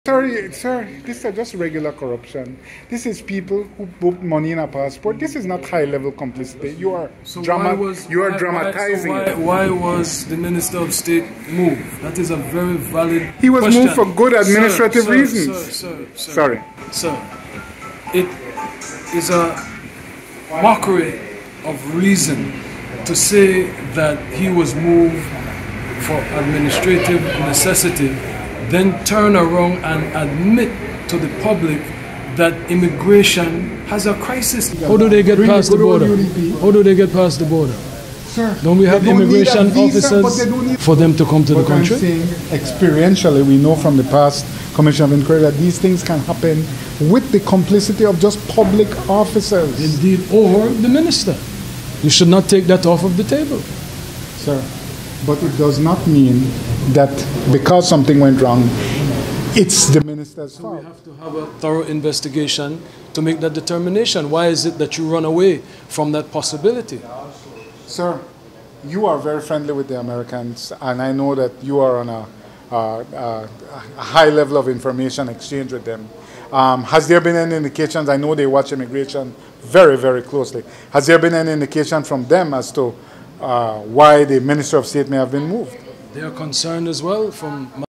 Sorry, sir, this is just regular corruption. This is people who put money in a passport. This is not high-level complicity. You are dramatizing it. Why was the Minister of State moved? That is a very valid He was question. moved for good administrative reasons. Sir, it is a mockery of reason to say that he was moved for administrative necessity, then turn around and admit to the public that immigration has a crisis. How do they get past the border? How do they get past the border? Sir, don't we have immigration officers for them to come to the country? I'm saying experientially, we know from the past Commission of Inquiry that these things can happen with the complicity of just public officers. Indeed, or the minister. You should not take that off of the table. Sir, but it does not mean that because something went wrong, it's the minister's fault. We have to have a thorough investigation to make that determination. Why is it that you run away from that possibility? Sir, you are very friendly with the Americans, and I know that you are on a high level of information exchange with them. Has there been any indications? I know they watch immigration very, very closely. Has there been any indication from them as to why the Minister of State may have been moved? They are concerned as well from